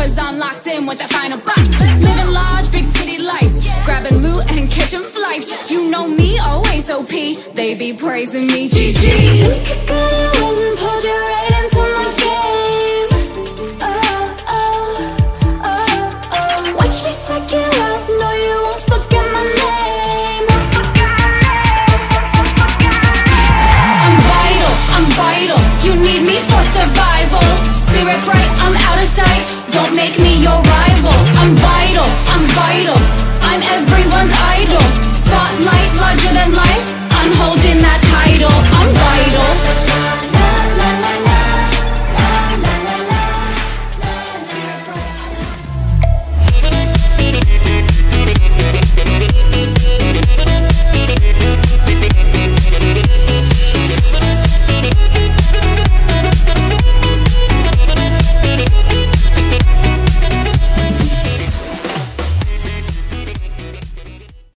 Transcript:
cause I'm locked in with that final box. Living large, big city lights, grabbing loot and catching flights. You know me, always OP, they be praising me, GG. You could go to win and pulled you right into my game. Oh, oh, oh, oh. Watch me set you up, no you won't forget my name. I'm vital, you need me for survival. Spirit bright, I'm out of sight, don't make me your rival. I'm vital,